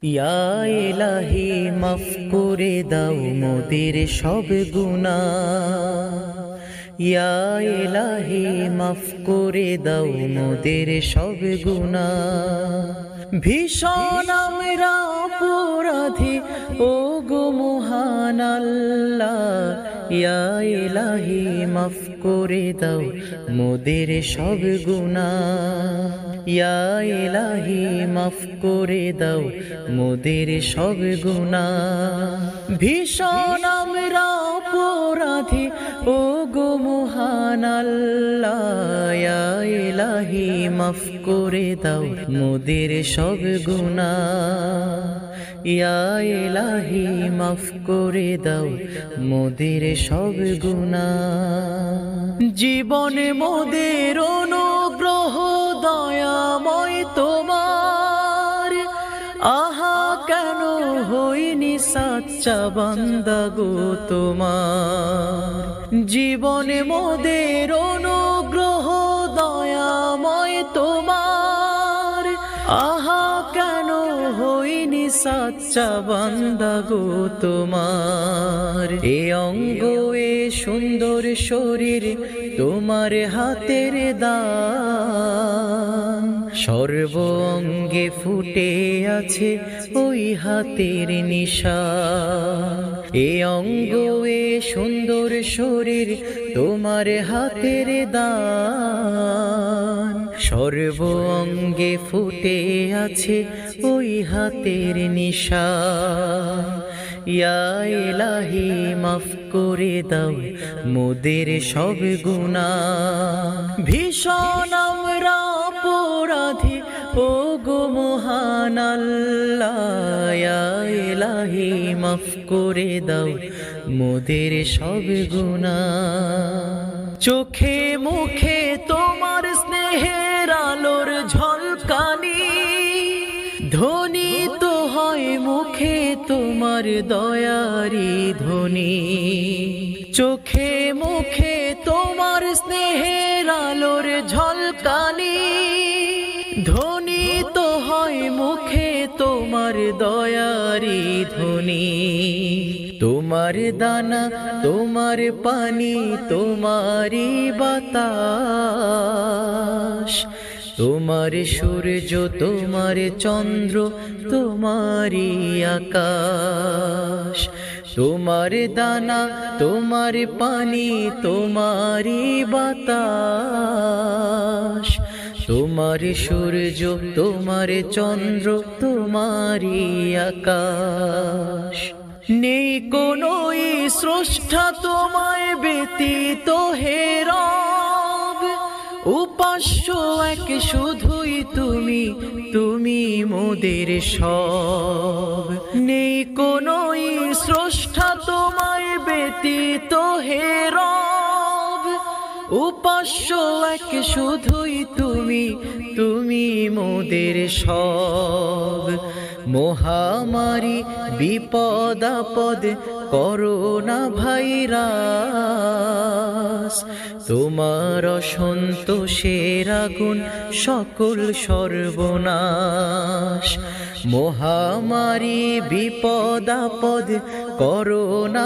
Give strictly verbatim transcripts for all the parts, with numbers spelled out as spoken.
ইয়া ইলাহি মাফ করে দাও মোদের সব গুনাহ, ইয়া ইলাহি মাফ করে দাও মোদের সব গুনাহ। ভীষণ আমরা অপরাধী ও গো মহান আল্লাহ, ইয়া ইলাহি মাফ করে দাও মোদের সব গুনাহ, ইয়া ইলাহি মাফ করে দাও মোদের সব গুনাহ। ভীষণ আমরা অপরাধী ও গো মহান আল্লাহ, ইয়া ইলাহি মাফ করে দাও মোদের সব গুনাহ, ইয়া ইলাহি মাফ করে দাও মোদের সব গুনাহ। জীবনে মোদের অনুগ্রহ দয়াময় তোমার, আহা কেন হইনি সাচ্চা বান্দা গো তোমার। জীবনে মোদের অনুগ্রহ দয়াময় তোমার, আহা কেন হইনি সাচ্চা বান্দা গো তোমার। এ অঙ্গ এ সুন্দর শরীর তোমার হাতের দান, সর্ব অঙ্গে ফুটে আছে ওই হাতের নিশান। এ অঙ্গ এ সুন্দর শরীর তোমার হাতের দান, সর্ব অঙ্গে ফুটে আছে ওই হাতের নিশান। ইয়া ইলাহি মাফ করে দাও মোদের সব গুনাহ। ভীষণ আমরা অপরাধী ও গো মহান আল্লাহ, ইয়া ইলাহি মাফ করে দাও মোদের সব গুনাহ। চোখে মুখে তোমার স্নেহের আলোর ঝলকানি, ধ্বনিত হয় মুখে তোমার দয়ারি ধ্বনি। চোখে মুখে তোমার স্নেহের আলোর ঝলকানি, ধ্বনিত হয় মুখে তোমার দয়ারি ধ্বনি। তোমার দানা তোমার পানি তোমারি বাতাস, তোমার সূর্য তোমার চন্দ্র তোমারি আকাশ। তোমার দানা তোমার পানি তোমারি বাতাস, তোমার সূর্য তোমার চন্দ্র তোমারি আকাশ। নেই কোনো স্রষ্টা তোমায় ব্যতীত হে রব, উপাস্য এক শুধুই তুমি, তুমি মোদের সব। নেই কোনো স্রষ্টা তোমায় ব্যতীত হে রব, উপাস্য এক শুধুই তুমি, তুমি মোদের সব। মহামারী বিপদ আপদ করোনা ভাইরাস, তোমার অসন্তোষের আগুন সকল সর্বনাশ। মহামারী বিপদ আপদ করোনা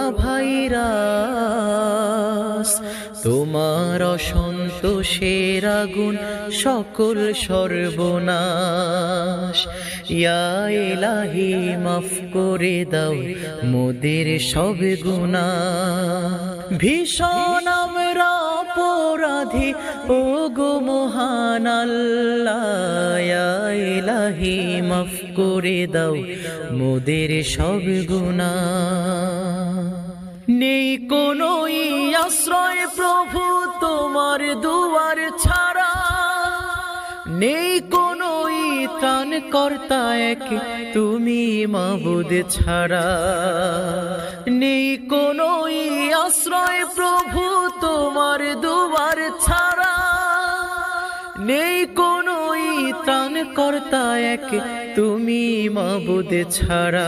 ভাইরাস, তোমার অসন্তোষের আগুন সকল সর্বনাশ। ইয়া ইলাহি মাফ করে দাও মোদের সব গুনাহ। ভীষণ আমরা অপরাধী ও গো মহান আল্লাহ, ইয়া ইলাহি মাফ করে দাও মোদের সব গুনাহ। নেই কোনো আশ্রয় প্রভু তোমার দুয়ার ছাড়া, নেই কোনো ত্রাণ কর্তা এক তুমি মাবুদ ছাড়া। নেই কোনো আশ্রয় প্রভু তোমার দুয়ার ছাড়া, নেই কোনো ত্রাণ কর্তা এক তুমি মাবুদ ছাড়া।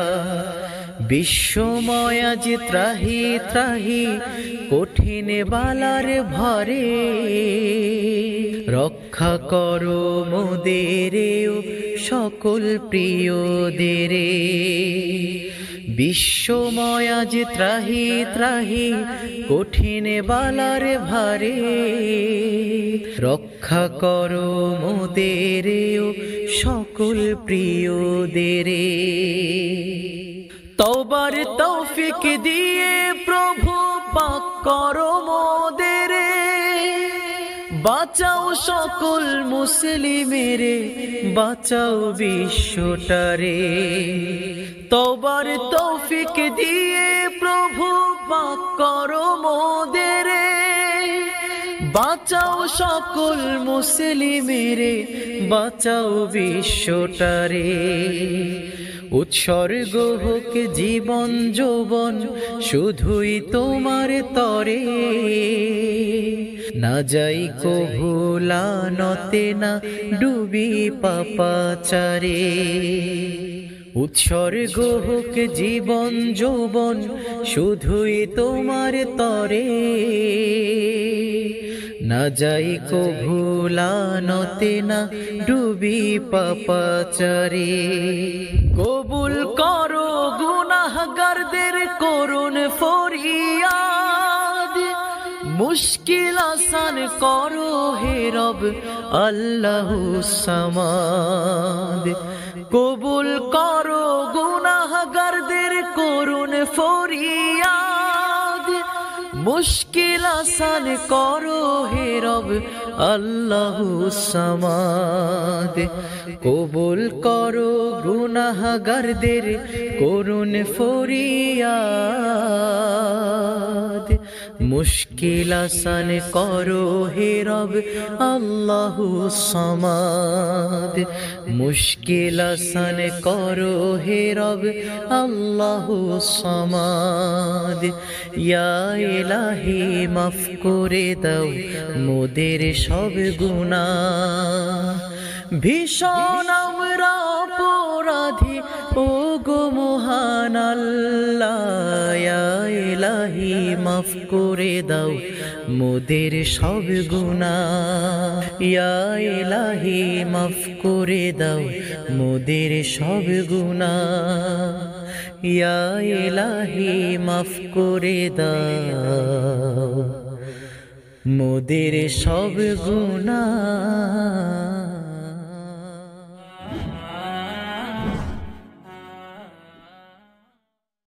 বিশ্বময় আজ ত্রাহি ত্রাহি কঠিন বালার ভরে, রক্ষা করো মোদেরেও সকল প্রিয়দের বিশ্বময় আজ ত্রাহি ত্রাহি কঠিন বালার ভারে রক্ষা করো মোদেরেও সকল প্রিয়দের তওবার তৌফিক দিয়ে প্রভু পাক করো মোদের বাঁচাও সকল মুসলিমের বাঁচাও বিশ্বটারে তওবার তৌফিক দিয়ে প্রভু পাক করো মোদের বাঁচাও সকল মুসলিমের বাঁচাও বিশ্বটারে উৎসর্গ হোক জীবন যৌবন শুধুই তোমার তরে না যাই কভু লানতে না ডুবি পাপাচারে উৎসর্গ হোক জীবন যৌবন শুধুই তোমার তরে না যাই কভু লানতে না ডুবি পাপাচারে কবুল করো গুনাহগারদের করুণ ফরিয়াদ মুশকিল আসান করো হে রব আল্লাহু সামাদ কবুল করো গুনাহগারদের করুণ ফরিয়াদ মুশকিল আসান করো হে রব আল্লাহু সামাদ কবুল করো গুনাহগারদের করুণ ফরিয়াদ মুশকিল আসান করো হে রব আল্লাহু সামাদ মুশকিল আসান করো হে রব আল্লাহু সামাদ ইয়া ইলাহি মাফ করে দাও মোদের সব গুনাহ ভীষণ আমরা অপরাধী ও গো মহান আল্লাহ ইয়া ইলাহি মাফ করে দাও মোদের সব গুনাহ ইয়া ইলাহি মাফ করে দাও মোদের সব গুনাহ ইয়া ইলাহি মাফ করে দাও মোদের সব গুনাহ।